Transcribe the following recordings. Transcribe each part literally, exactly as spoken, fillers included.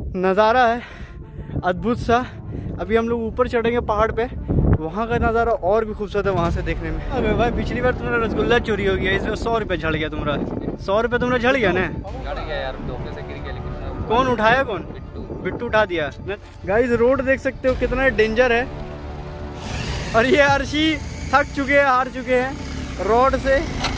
नज़ारा है अद्भुत सा। अभी हम लोग ऊपर चढ़ेंगे पहाड़ पे, वहाँ का नज़ारा और भी खूबसूरत है वहाँ से देखने में। अबे भाई पिछली बार तुम्हारा रसगुल्ला चोरी हो गया, इसमें सौ रुपये झड़ गया तुम्हारा। सौ रुपये तुम्हारा झड़ गया ना? झड़ गया यार, धोखे से गिर गया। लेकिन कौन उठाया? कौन? बिट्टू। बिट्टू उठा दिया। गाइस रोड देख सकते हो कितना डेंजर है। और ये अर्शी थक चुके हैं, हार चुके हैं रोड से।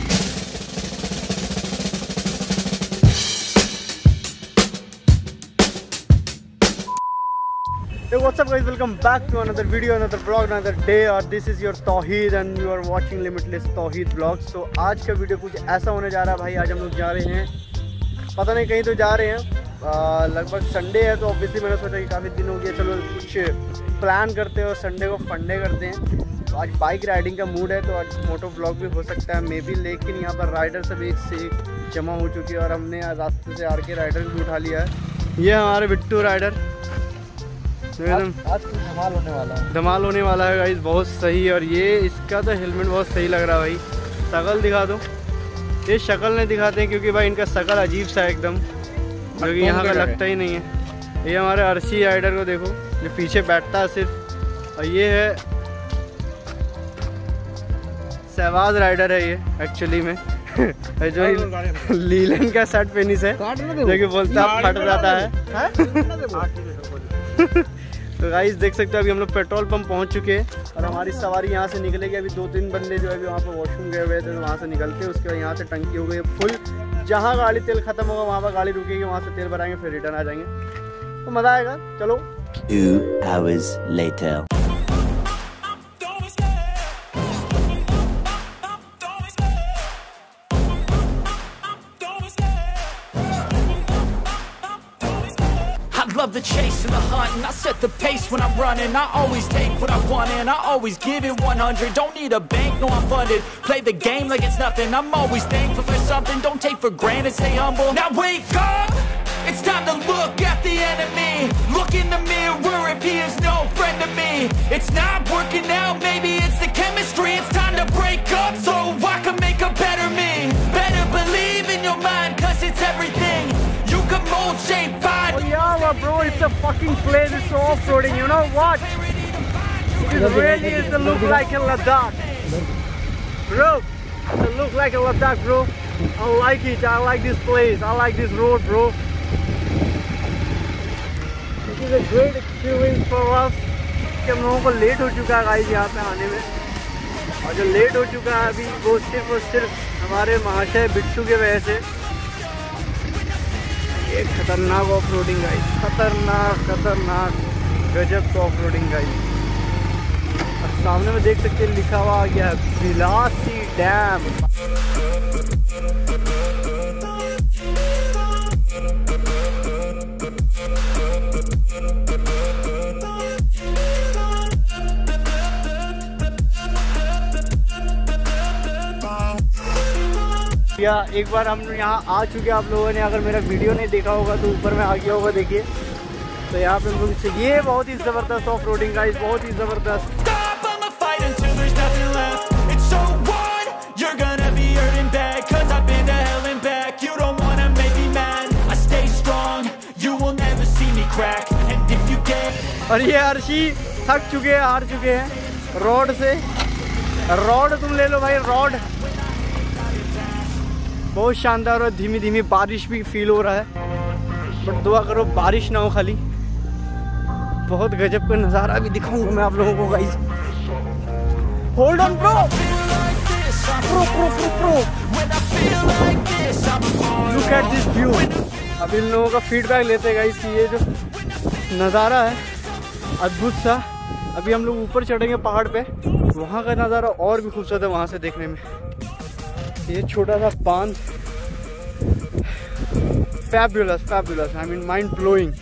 Hey, what's up guys, welcome back to another video, another vlog, another day, और this is your Towhid and you are watching limitless Towhid vlogs। so आज का वीडियो कुछ ऐसा होने जा रहा है भाई। आज हम लोग जा रहे हैं, पता नहीं कहीं तो जा रहे हैं। लगभग संडे है तो ऑब्वियसली मैंने सोचा कि काफ़ी दिन हो गया, चलो कुछ प्लान करते हैं और संडे को फंडे करते हैं। तो आज बाइक राइडिंग का मूड है तो आज मोटो व्लॉग भी हो सकता है मे बी। लेकिन यहाँ पर राइडर सब एक से एक जमा हो चुकी है और हमने रास्ते से आर के राइडर भी उठा लिया है। ये हमारे बिट्टू राइडर। आज, आज धमाल होने वाला है, धमाल होने वाला है गाइस, बहुत सही। और ये इसका तो हेलमेट बहुत सही लग रहा है भाई। शक्ल दिखा दो। ये शक्ल नहीं दिखाते हैं क्योंकि भाई इनका शक्ल अजीब सा है एकदम, जो कि यहाँ का लगता ही नहीं है। ये हमारे अर्शी राइडर को देखो जो पीछे बैठता है सिर्फ। और ये है सहवाज राइडर है ये एक्चुअली में जो लीलन का शर्ट पेनिस है जो कि बोलता है फट जाता है। तो गाइस देख सकते हो अभी हम लोग पेट्रोल पंप पहुंच चुके हैं और हमारी सवारी यहाँ से निकलेगी। अभी दो तीन बंदे जो है अभी वहाँ पर वॉशरूम गए हुए थे तो वहाँ से निकलते हैं। उसके बाद यहाँ से टंकी हो गई फुल। जहाँ गाड़ी तेल खत्म होगा वहाँ पर गाड़ी रुकेगी, वहाँ से तेल भराएंगे फिर रिटर्न आ जाएंगे। तो मज़ा आएगा। चलो। Two hours later. Love the chase and the hunt, and I set the pace when I'm running. I always take what I want and I always give it one hundred. Don't need a bank, no I'm funded. Play the game like it's nothing. I'm always thankful for something. Don't take for granted, stay humble. Now wake up, it's time to look at the enemy. Look in the mirror if he is no friend to me. It's not working out, maybe it's the chemistry. It's time to break up so I can make a better me. Better believe in your mind, cause it's everything. You can mold, shape, find. Oh yeah, bro, it's a fucking place. It's off-roading. You know what? It really is to look like a Ladakh, bro. It's to look like a Ladakh, bro. I like it. I like this place. I like this road, bro. This is a great experience for us. कि हम लोगों को late हो चुका है guys यहाँ पे आने में, और जो लेट हो चुका है अभी वो सिर्फ और सिर्फ हमारे महाशय बिट्टू के वजह से। ये खतरनाक ऑफ रोडिंग गाइस, खतरनाक खतरनाक गजब का ऑफ रोडिंग गाइस। और सामने में देख सकते हैं लिखा हुआ आ गया है बिलासी डैम। या एक बार हम यहाँ आ चुके हैं। आप लोगों ने अगर मेरा वीडियो नहीं देखा होगा तो ऊपर में आ गया होगा, देखिए। तो यहाँ पे हम लोग ये बहुत ही ज़बरदस्त ऑफ रोडिंग गाइस, बहुत ही ज़बरदस्त। और ये अर्शी थक चुके हैं, हार चुके हैं रोड से। रोड तुम ले लो भाई, रोड बहुत शानदार और धीमी धीमी बारिश भी फील हो रहा है। बट दुआ करो बारिश ना हो खाली। बहुत गजब का नज़ारा भी दिखाऊंगा मैं आप लोगों को guys. Hold on bro, pro pro pro pro look at this view. अब इन लोगों का फीडबैक लेते हैं गाइस कि ये जो नज़ारा है अद्भुत सा। अभी हम लोग ऊपर चढ़ेंगे पहाड़ पे, वहाँ का नज़ारा और भी खूबसूरत है वहाँ से देखने में। ये छोटा सा बांध, fabulous fabulous, I mean mind blowing.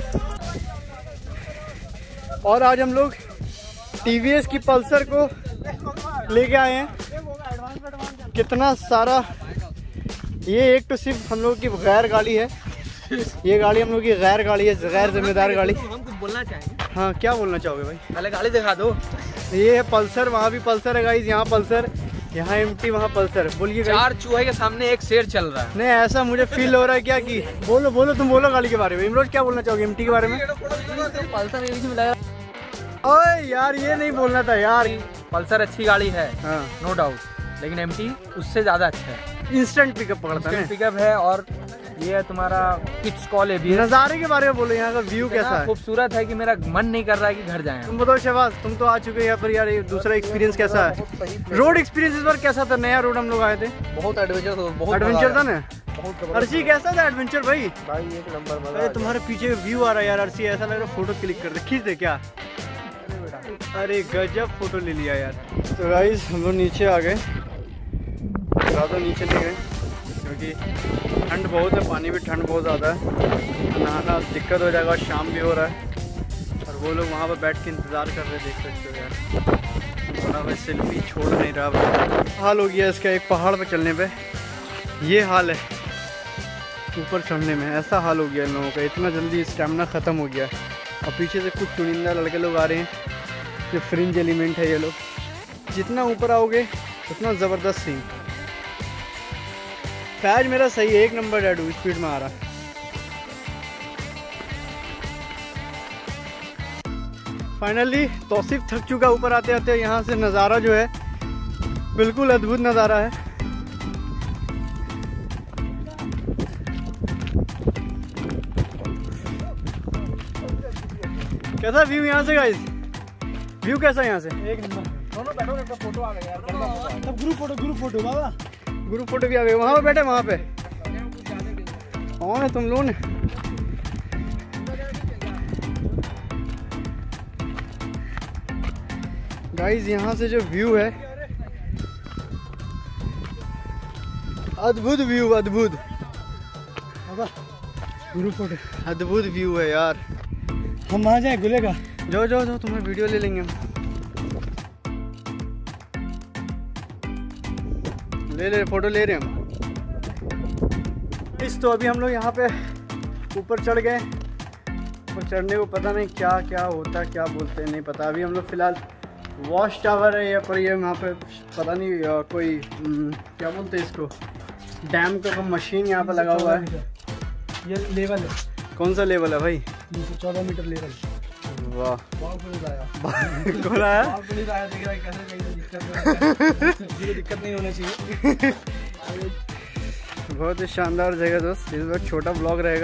और आज हम लोग टीवीएस की पल्सर को लेके आए हैं। कितना सारा, ये एक तो सिर्फ हम लोग की गैर गाड़ी है। ये गाड़ी हम लोग की गैर गाड़ी है, गैर जिम्मेदार गाड़ी। हम कुछ बोलना चाहेंगे। हाँ क्या बोलना चाहोगे भाई? पहले गाड़ी दिखा दो। ये है पल्सर, वहाँ भी पल्सर है गाइस, यहाँ पल्सर। यहाँ एमटी वहाँ पल्सर। बोलिए चार चूहे के सामने एक शेर चल रहा है। नहीं ऐसा मुझे फील हो रहा है क्या कि बोलो बोलो तुम बोलो गाड़ी के बारे में। इमरोज क्या बोलना चाहोगे एमटी के बारे में? पल्सर के बीच में लगा। ओए यार ये नहीं बोलना था यार। पल्सर अच्छी गाड़ी है हाँ नो डाउट, लेकिन एमटी उससे ज्यादा अच्छा है। इंस्टेंट पिकअप पकड़ता है, पिकअप है और ये है तुम्हारा किड्स कॉल है। नज़ारे के बारे में बोलो, यहाँ का व्यू कैसा है? खूबसूरत है कि मेरा मन नहीं कर रहा है कि घर जाएं। तुम बताओ शहबाज, तुम तो आ चुके हैं यहाँ पर यार, ये दूसरा एक्सपीरियंस कैसा है? रोड एक्सपीरियंस इस बार कैसा था? नया रोड हम लोग आए थे, बहुत एडवेंचर था, बहुत एडवेंचर था ना। बहुत अर्शी कैसा था एडवेंचर भाई? भाई एक नंबर। अरे तुम्हारे पीछे व्यू आ रहा है यार अर्शी, ऐसा लग रहा है फोटो क्लिक कर दे, खींच दे क्या? अरे गजब फोटो ले लिया यार। तो गाइस हम लोग नीचे आ गए, ज़्यादा नीचे नहीं गए क्योंकि ठंड बहुत है, पानी भी ठंड बहुत ज़्यादा है, नहाना दिक्कत हो जाएगा, शाम भी हो रहा है और वो लोग वहाँ पर बैठ के इंतज़ार कर रहे हैं, देख सकते हो यार। बड़ा भाई सेल्फी छोड़ नहीं रहा भाई। हाल हो गया इसका एक पहाड़ पर चलने पे, ये हाल है ऊपर चढ़ने में, ऐसा हाल हो गया इन लोगों का, इतना जल्दी स्टेमिना ख़त्म हो गया। और पीछे से कुछ चुनिंदा लड़के लोग आ रहे हैं, ये फ्रिंज एलिमेंट है ये लोग। जितना ऊपर आओगे उतना ज़बरदस्त सीन। फैज मेरा सही है, एक नंबर डैडू स्पीड में आ रहा। फाइनली तौसीफ थक चुका ऊपर आते आते। यहाँ से नज़ारा जो है बिल्कुल अद्भुत नज़ारा है। कैसा व्यू यहाँ से गाइस? व्यू कैसा यहाँ से? एक नंबर। दोनों बैठो, एक फोटो आ गया यार, तब ग्रुप फोटो ग्रुप फोटो बाबा ग्रुप फोटो भी आ गए। वहाँ पे बैठे, वहाँ पे कौन है तुम लोग? ने गाइस यहाँ से जो व्यू है अद्भुत व्यू, अद्भुत ग्रुप फोटो, अद्भुत व्यू है यार। हम वहाँ जाए गुलेगा, जाओ जाओ जाओ, तुम्हें वीडियो ले लेंगे हम। ले ले फोटो ले रहे हैं हम। इस तो अभी हम लोग यहाँ पे ऊपर चढ़ गए और चढ़ने को पता नहीं क्या क्या होता है, क्या बोलते हैं नहीं पता। अभी हम लोग फिलहाल वॉच टावर है या पर ये वहाँ पे पता नहीं आ, कोई न, क्या बोलते हैं इसको, डैम का मशीन यहाँ पे लगा हुआ है। ये लेवल है। कौन सा लेवल है भाई? तीन सौ चौदह मीटर लेवल। वाह कौन आया? दिक्कत नहीं होना चाहिए। बहुत ही शानदार जगह दोस्त। इस बार छोटा ब्लॉग रहेगा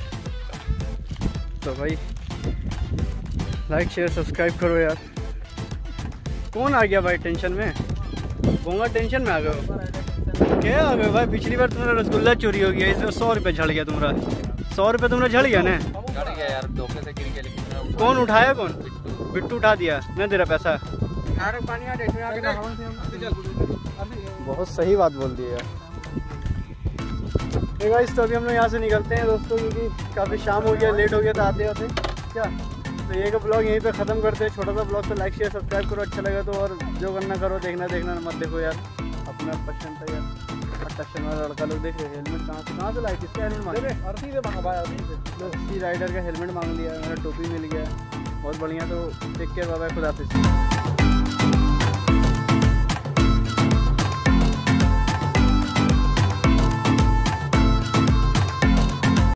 तो भाई लाइक शेयर सब्सक्राइब करो यार। कौन आ गया भाई टेंशन में? बोंगा टेंशन में आ गए हो क्या? आ गए भाई, पिछली बार तुम्हारा रसगुल्ला चोरी हो गया, इसमें सौ रुपये झड़ गया तुम्हारा। सौ रुपये तुम्हारा झड़ गया ना? झड़ गया यार, धोखे से गिर गया। लेकिन कौन उठाया? कौन? बिट्टू उठा दिया, नहीं दे रहा पैसा। बहुत सही बात बोल दी यार। ठीक है, तो अभी हम लोग यहाँ से निकलते हैं दोस्तों, क्योंकि काफ़ी शाम हो गया, लेट हो गया था आते आते क्या। तो ये का ब्लॉग यहीं पे ख़त्म करते हैं, छोटा सा ब्लॉग। तो लाइक शेयर सब्सक्राइब करो, अच्छा लगा तो, और जो करना करो, देखना देखना मत देखो यार, अपना पसंद था यार। टशन वाला लड़का लोग देख रहे, हेलमेट कहाँ से कहाँ से लाई? किसका हेलमेट मांग रहे? अर्थी से मांगा भाई, अर्थी से। सी राइडर का हेलमेट मांग लिया, मेरा टोपी मिल गया, बहुत बढ़िया। तो टेक केयर, बाय बाय, खुदा हाफिज़।